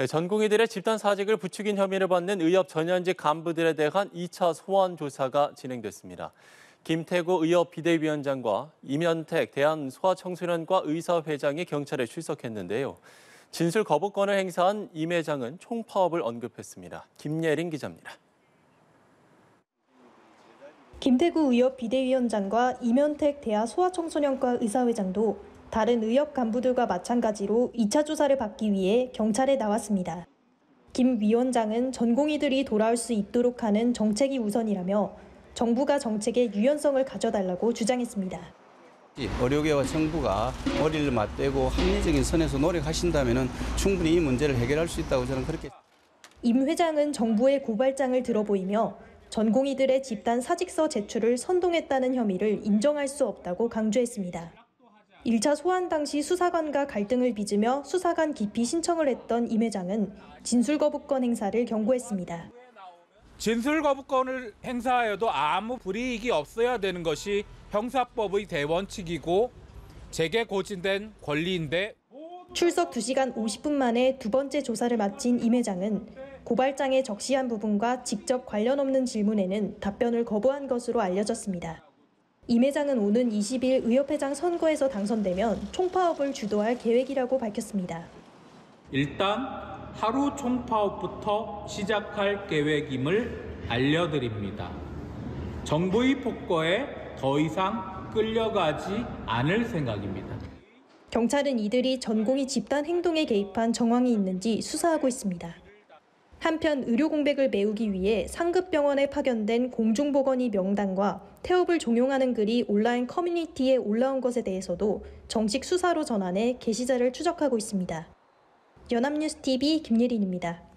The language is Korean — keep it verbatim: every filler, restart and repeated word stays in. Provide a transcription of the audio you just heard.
전공의들의 집단 사직을 부추긴 혐의를 받는 의협 전현직 간부들에 대한 이 차 소환 조사가 진행됐습니다. 김태구 의협 비대위원장과 이면택 대한소아청소년과 의사회장이 경찰에 출석했는데요. 진술 거부권을 행사한 임 회장은 총파업을 언급했습니다. 김예린 기자입니다. 김태구 의협 비대위원장과 이면택 대한소아청소년과 의사회장도 다른 의협 간부들과 마찬가지로 이 차 조사를 받기 위해 경찰에 나왔습니다. 김 위원장은 전공의들이 돌아올 수 있도록 하는 정책이 우선이라며 정부가 정책의 유연성을 가져달라고 주장했습니다. 의료계와 정부가 머리를 맞대고 합리적인 선에서 노력하신다면 충분히 이 문제를 해결할 수 있다고 저는 그렇게. 임 회장은 정부의 고발장을 들어보이며 전공의들의 집단 사직서 제출을 선동했다는 혐의를 인정할 수 없다고 강조했습니다. 일 차 소환 당시 수사관과 갈등을 빚으며 수사관 기피 신청을 했던 임 회장은 진술 거부권 행사를 경고했습니다. 진술 거부권을 행사하여도 아무 불이익이 없어야 되는 것이 형사법의 대원칙이고 제게 고진된 권리인데. 출석 두 시간 오십 분 만에 두 번째 조사를 마친 임 회장은 고발장에 적시한 부분과 직접 관련 없는 질문에는 답변을 거부한 것으로 알려졌습니다. 임 회장은 오는 이십 일 의협회장 선거에서 당선되면 총파업을 주도할 계획이라고 밝혔습니다. 일단 하루 총파업부터 시작할 계획임을 알려드립니다. 정부의 폭거에 더 이상 끌려가지 않을 생각입니다. 경찰은 이들이 전공의 집단 행동에 개입한 정황이 있는지 수사하고 있습니다. 한편 의료 공백을 메우기 위해 상급병원에 파견된 공중보건의 명단과 태업을 종용하는 글이 온라인 커뮤니티에 올라온 것에 대해서도 정식 수사로 전환해 게시자를 추적하고 있습니다. 연합뉴스티비 김예린입니다.